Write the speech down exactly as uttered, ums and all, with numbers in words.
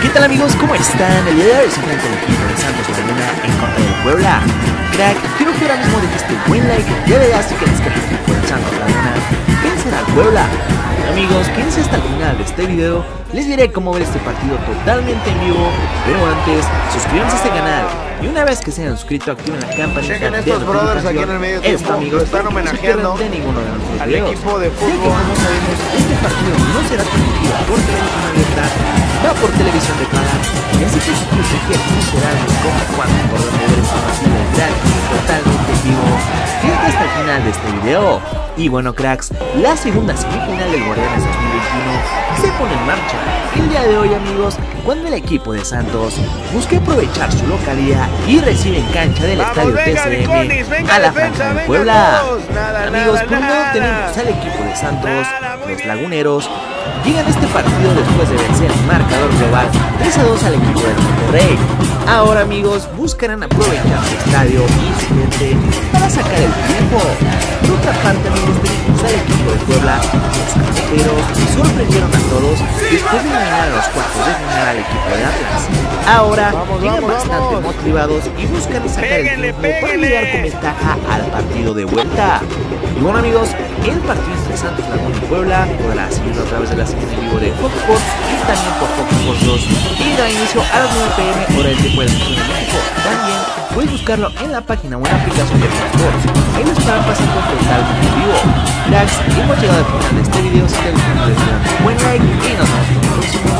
tal amigos? ¿Cómo están? El día de hoy se enfrenta el equipo de Santos Laguna en contra del Puebla. Crack, quiero que ahora mismo dejes tu buen like, ya verás si quieres que el equipo de Santos Laguna vencerá al Puebla. Amigos, quédense hasta el final de este video, les diré cómo ver este partido totalmente en vivo, pero antes, suscríbanse a este canal y una vez que se hayan suscrito activen la campanita. Chequen estos brothers aquí en el medio tiempo, esto, amigos, están homenajeando de ninguno de nuestros al videos, equipo de ya que fútbol. como sabemos, este partido no será transmitido por televisión abierta, va por televisión de paga, y así que si tú quieres enterarte cómo, cuándo, por dónde ver este partido gratis, totalmente en vivo, quédate hasta el final de este video. Y bueno cracks, la segunda semifinal del Guardianes dos mil veintiuno se pone en marcha el día de hoy amigos, cuando el equipo de Santos busca aprovechar su localidad y recibe en cancha del Vamos, estadio venga, T C M Viconis, venga, a la defensa, franja de venga Puebla. todos. Nada, Amigos, nada, por un lado nada. tenemos al equipo de Santos, Nada, muy los bien. laguneros llegan a este partido después de vencer el marcador global tres a dos al equipo de Monterrey. Ahora amigos, buscarán aprovechar su estadio y su gente para sacar el triunfo. Por otra parte amigos, tenemos al equipo de Puebla, los cafeteros sorprendieron a todos después de eliminar a los cuartos de final al equipo de Atlas. Ahora Vamos, llegan vamos, bastante vamos. motivados y buscan sacar Péguenle, el triunfo para péguenle. llegar con ventaja al partido de vuelta. Y bueno amigos, el partido entre Santos Laguna y Puebla podrá seguirlo a través de la señal en vivo de Fox Sports y también por Fox Sports dos y da inicio a las nueve pm hora del tiempo del centro de México. También puedes buscarlo en la página o en la aplicación de Fox Sports. Ahí lo estarán pasando totalmente en vivo. Cracks, hemos llegado al final de este video. Si te gustó, les damos un buen like y nos vemos en el próximo.